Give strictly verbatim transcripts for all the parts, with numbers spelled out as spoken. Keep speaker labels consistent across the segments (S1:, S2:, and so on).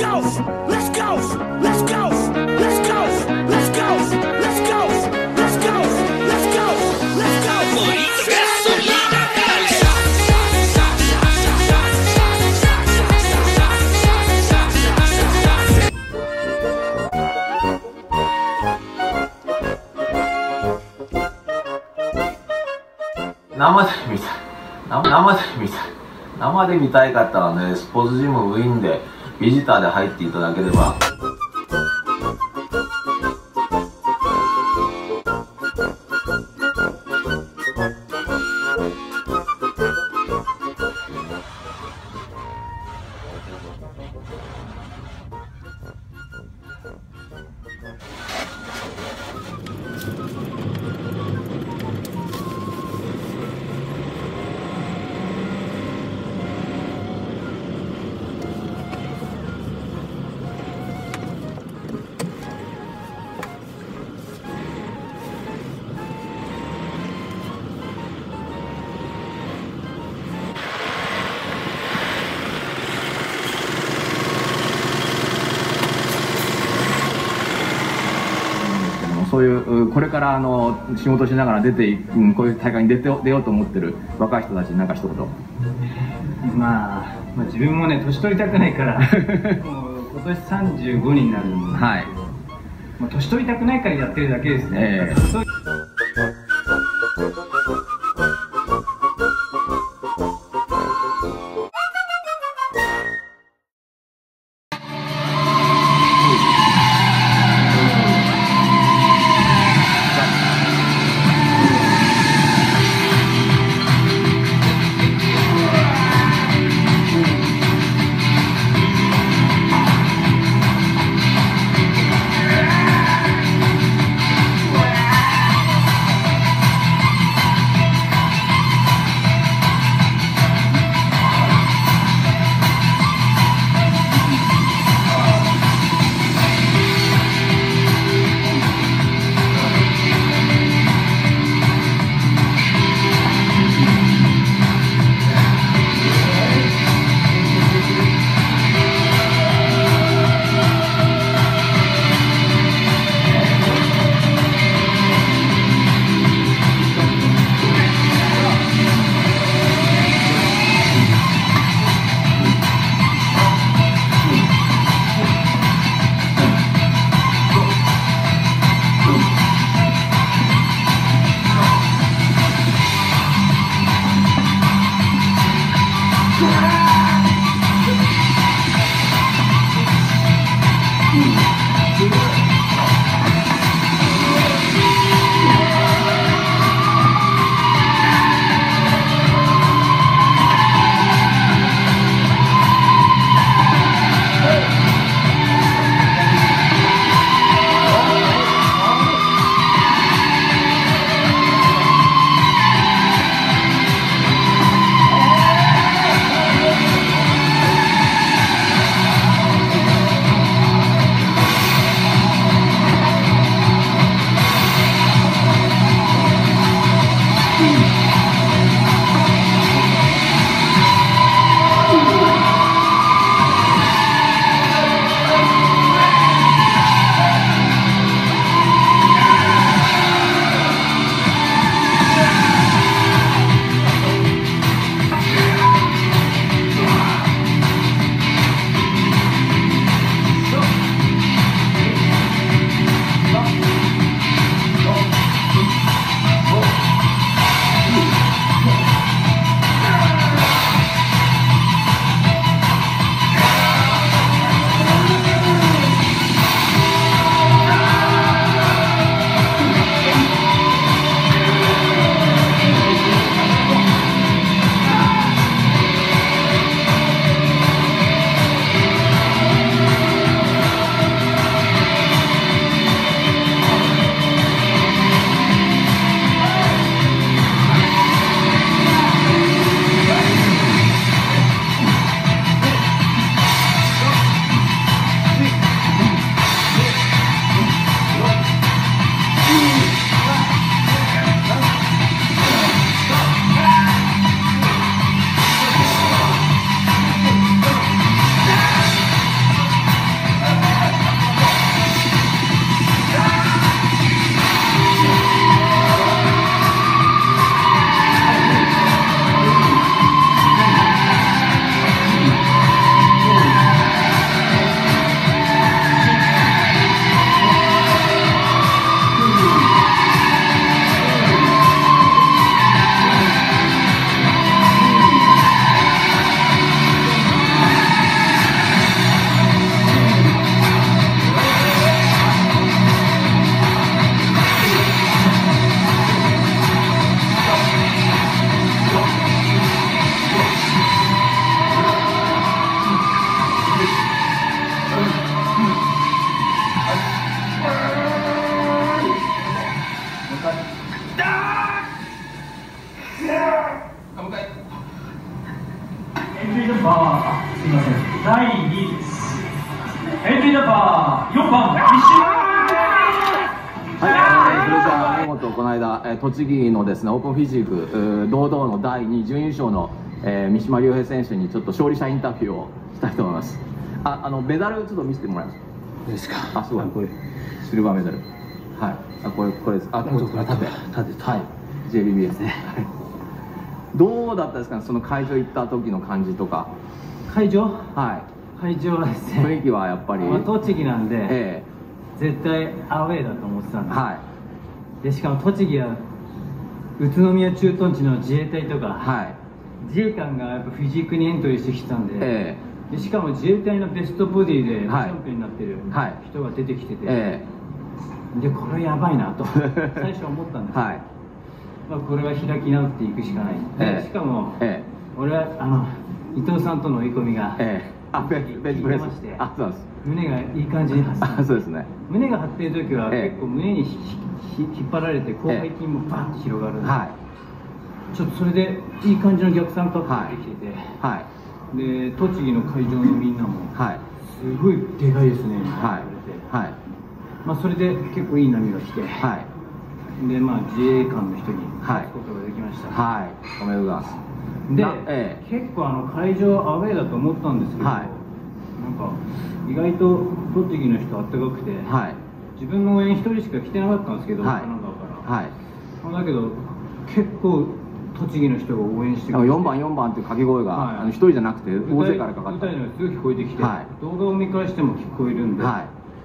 S1: go, let's go, let's go, let's go, let's go, let's go, let's go, let's go, let's go. Bonito gasolina, calza.
S2: 生で見たい生生で見たい生で見たい方はね、スポーツジムウィンでビジターで入っていただければ。そういうこれからあの仕事しながら出て、うん、こういう大会に出て出ようと思ってる若い人たちに何か一言。
S3: まあ、まあ自分もね年取りたくないからもう今年さんじゅうごになるんで、はい、まあ、年取りたくないからやってるだけですね、えーエビダパーよんばん三島。
S2: はい、それじゃあ見事この間、えー、栃木のですねオープンフィジーク、えー、堂々のだいに準優勝の、えー、三島竜平選手にちょっと勝利者インタビューをしたいと思います。あ、あのメダルちょっと見せてもらえますか。
S3: いいですか。
S2: あ、すごい。これシルバーメダル。はい。あ、これこれです。あ、これこれ縦縦はい。ジェービービー ですね。はい。どうだったですかね、その会場行った時の感じとか。
S3: 会場？
S2: はい。
S3: 会場はですね。
S2: 雰囲気はやっぱり。
S3: まあ栃木なんで。え
S2: え。
S3: 絶対アウェーだと思ってたんです、
S2: はい、
S3: でしかも栃木は宇都宮駐屯地の自衛隊とか、はい、自衛官がやっぱフィジークにエントリーしてきたんで、えー、でしかも自衛隊のベストボディでチャンピオンになってる人が出てきてて、はい、えー、でこれやばいなと最初思ったんですけど、はい、まあ、これは開き直っていくしかない、えー、しかも、えー、俺はあの伊藤さんとの追い込みが、えー、あ、ベンチプレス、あ、そうです、胸がいい感じに張ってた。そうですね。胸が張っている時は結構胸に引っ張られて広背筋もバンと広がるんで、はい、ちょっとそれでいい感じの逆三角形できてて、はい、で栃木の会場のみんなも、はい、すごいでかいですねって言われて、はい、まあそれで結構いい波が来て、はい、でまあ自衛官の人に勝つことができました。はい、
S2: おめでとうございます。
S3: で、ええ、結構あの会場アウェーだと思ったんですけど、はい、なんか意外と栃木の人あったかくて、はい、自分の応援一人しか来てなかったんですけど、神奈川から、はい、だけど結構栃木の人が応援してくれて、
S2: よんばんよんばんっていう掛け声が、はい、あの一人じゃなくて大勢からかかった、
S3: 舞台のすぐ聞こえてきて、はい、動画を見返しても聞こえるんで、はい、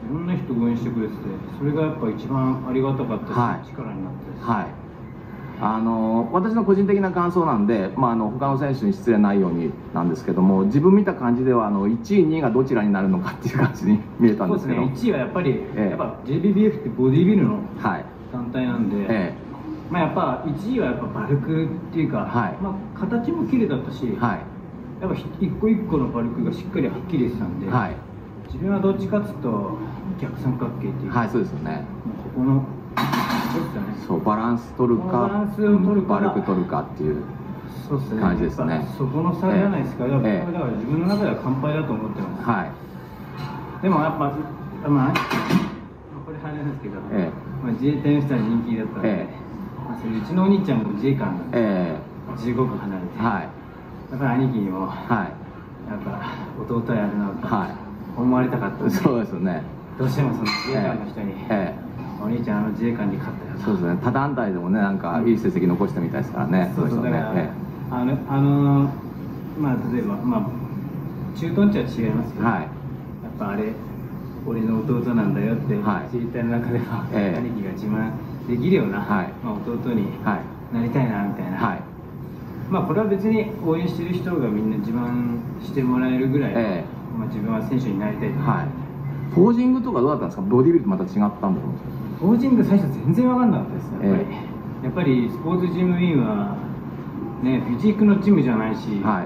S3: いろんな人応援してくれてて、それがやっぱ一番ありがたかったし、はい、力になってです、はい、
S2: あの私の個人的な感想なんで、まあ、あの他の選手に失礼ないようになんですけども、自分見た感じではあのいちいにいがどちらになるのかっていう感じに見えたんですけど、
S3: そうですね、いちいはやっぱり、ええ、やっぱ ジェービービーエフ ってボディビルの団体なんで、はい、ええ、まあやっぱいちいはやっぱバルクっていうか、はい、まあ、形も綺麗だったし、はい、やっぱ一個一個のバルクがしっかりはっきりしてたんで、はい、自分はどっちかっていうと逆三角形っていうか、
S2: はい、そうですよね、
S3: ここの
S2: そう、バランス取るか、バランスを取るか、バルク取るかっていう感じですね。
S3: そこの差じゃないですか。だから自分の中では完敗だと思ってます。はい。でもやっぱ、まあこれあれなんですけど、まあ自衛隊の人は人気だったんで、まあそれうちのお兄ちゃんも自衛官なんで、じゅうごこ離れて、はい。だから兄貴にも、はい。やっぱ弟やるなと思われたかったんで、そうですよね。どうしてもその自衛官の人に。お兄ちゃんあの自衛官に勝ったよ。そうですね。他団体でもね、なんかいい成績残したみたいですからね。 そうそう、だからあのあのまあ例えばまあ駐屯地は違いますけど、やっぱあれ俺の弟なんだよって自衛隊の中では兄貴が自慢できるようなまあ弟になりたいなみたいな。まあこれは別に応援してる人がみんな自慢してもらえるぐらい、まあ自分は選手になりたいと。
S2: ポージングとかどうだったんですか。ボディビルとまた違ったんだろう。
S3: ポージング最初全然分かんなかったですね、やっぱり、えー、やっぱりスポーツジムウィンはね、フィジークのジムじゃないし、はい、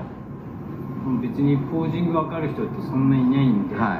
S3: 別にポージング分かる人ってそんなにいないんで、はい、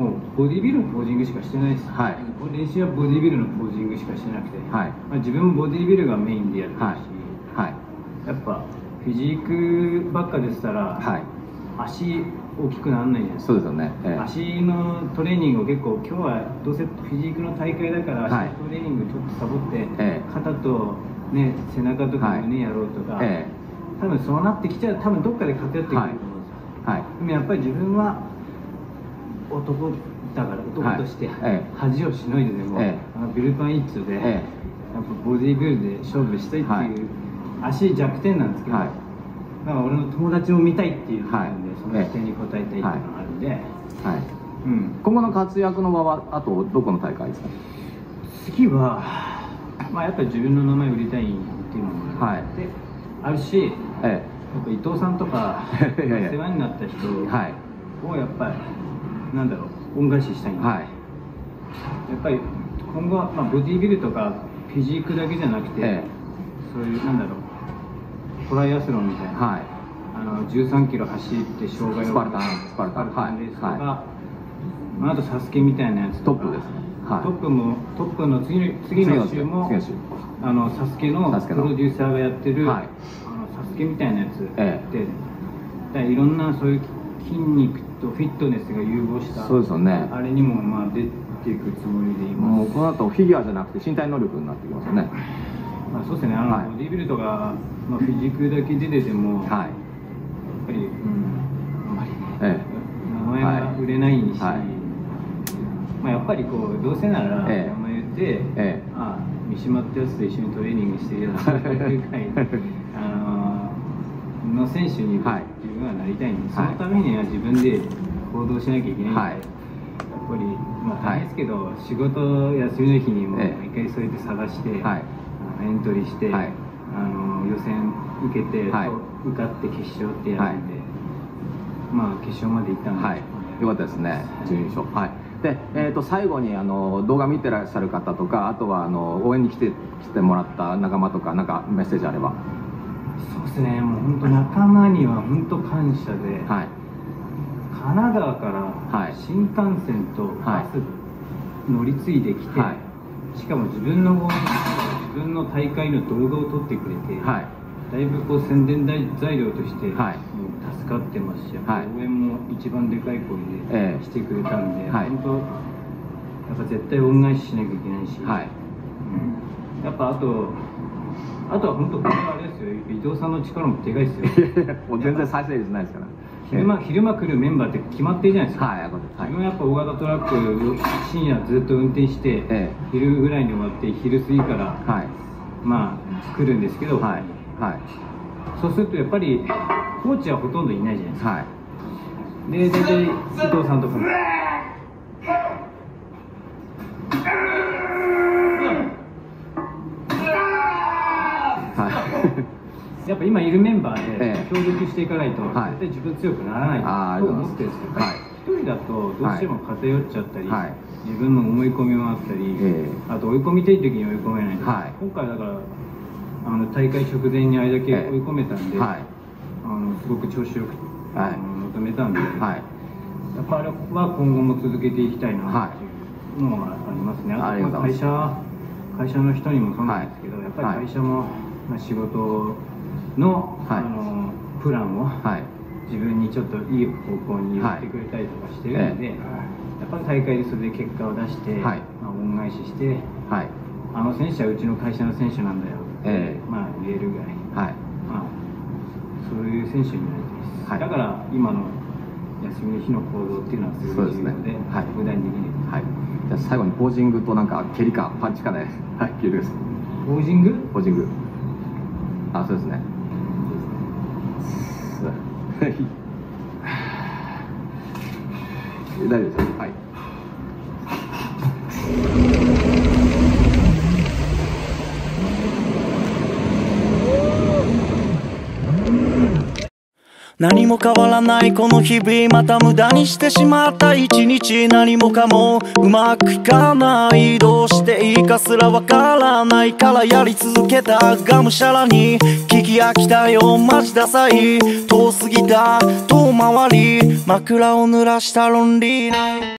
S3: もうボディビルのポージングしかしてないです、はい、練習はボディビルのポージングしかしてなくて、はい、まあ、自分もボディビルがメインでやってるし、はいはい、やっぱフィジークばっかでしたら、はい、足大きくならないじゃないですか。そうですよね、えー、足のトレーニングを結構今日はどうせフィジークの大会だから足のトレーニングちょっとサボって、はい、肩と、ね、背中とか胸やろうとか、はい、多分そうなってきちゃう、多分どっかで偏ってくると思うんですよ、はいはい、でもやっぱり自分は男だから男として恥をしのいででも、はい、あのビルパン一丁で、はい、やっぱボディービルで勝負したいっていう、はい、足弱点なんですけど、はい、だから俺の友達も見たいっていうのがあるんで、はい、その期待に応えたいっていうのがあるんで、はいはい、
S2: うん、今後の活躍の場はあとどこの大会ですか。
S3: 次は、まあ、やっぱり自分の名前売りたいっていうのもあって、はい、あるし、ええ、やっぱ伊藤さんとか世話になった人をやっぱりなんだろう、恩返ししたいんで、はい、やっぱり今後は、まあ、ボディービルとかフィジークだけじゃなくて、ええ、そういうなんだろうトライアスロンみたいな、はい、あのじゅうさんキロ走って障害を
S2: スパルタンスパルタン
S3: レースとか、はい、あとサスケみたいなやつ
S2: トップですね、はい、
S3: トップもトップの次の次の週もあのサスケのプロデューサーがやってる、はい、あのサスケみたいなやつで、ええ、いろんなそういう筋肉とフィットネスが融合した、
S2: そうですよね、
S3: あれにもまあ出ていくつもりでいます。
S2: もうこの後フィギュアじゃなくて身体能力になってきますよね。
S3: まあ、そうですね、あの、はい、ボディビルとか、まあ、フィジクだけ出てても、はい、やっぱり、うん、あんまりね、ええ、名前が売れないし、はい、まあ、やっぱりこうどうせなら名前言って、ええ、ああ三島ってやつと一緒にトレーニングしてるようなそういう会あのの選手に自分はなりたいんで、そのためには自分で行動しなきゃいけないんで、はい、やっぱり、まあ、大変ですけど、はい、仕事休みの日にも毎回そうやって探して、はい、エントリーして、はい、あの予選受けて、はい、受かって決勝ってやるんで、はい、まあ決勝まで行ったので、はい、
S2: よかったですね、準優勝。はい、で、えー、と最後にあの動画見てらっしゃる方とか、あとはあの応援に来て来てもらった仲間とか、なんかメッセージあれば。
S3: そうですね、もう本当仲間には本当感謝で、はい、神奈川から新幹線とバス乗り継いできて、はい、しかも自分の自分の大会の動画を撮ってくれて、はい、だいぶこう宣伝材料として、はい、もう助かってますし、はい、応援も一番でかい声でしてくれたんで、えーはい、本当やっぱ絶対恩返ししなきゃいけないし、はい、うん、やっぱあとあとは本当これはあれですよ、伊藤さんの力もでかいですよ。
S2: もう全然再生率ないですから。
S3: 昼間、昼間来るメンバーって決まってるじゃないですか、はい、はい、自分はやっぱ大型トラック深夜ずっと運転して、ええ、昼ぐらいに終わって昼過ぎから、はい、まあ来るんですけど、はい、はい、そうするとやっぱりコーチはほとんどいないじゃないですか、はい、で大体伊藤さんとかもやっぱ今いるメンバーで協力していかないと絶対自分強くならないと思ってるんですけど、一人だとどうしても偏っちゃったり、自分の思い込みもあったり、あと追い込みたい時に追い込めない、今回だからあの大会直前にあれだけ追い込めたんで、あのすごく調子よく求めたんで、やっぱあれは今後も続けていきたいなっていうのがありますね。あと会社会社の人にもそうなんですけど、やっぱり会社も仕事の、はい、あのプランを、はい、自分にちょっといい方向に言ってくれたりとかしてるので、はい、やっぱり大会でそれで結果を出して、はい、まあ、恩返しして、はい、あの選手はうちの会社の選手なんだよって、えー、まあ言えるぐらい、はい、まあ、そういう選手になりたいです、はい、だから今の休みの日の行動っていうのはすごい重要で、はい、無駄にできない、はい、
S2: じゃあ最後にポージングとなんか蹴りかパンチかで、はい、聞いてください。
S3: ポージング
S2: ポージング、あ、そうですね。大丈夫ですよ。はい。
S1: 何も変わらないこの日々、また無駄にしてしまった一日、何もかもうまくいかない、どうしていいかすらわからないからやり続けたがむしゃらに、聞き飽きたよマジダサい、遠すぎた遠回り、枕を濡らしたロンリーナイ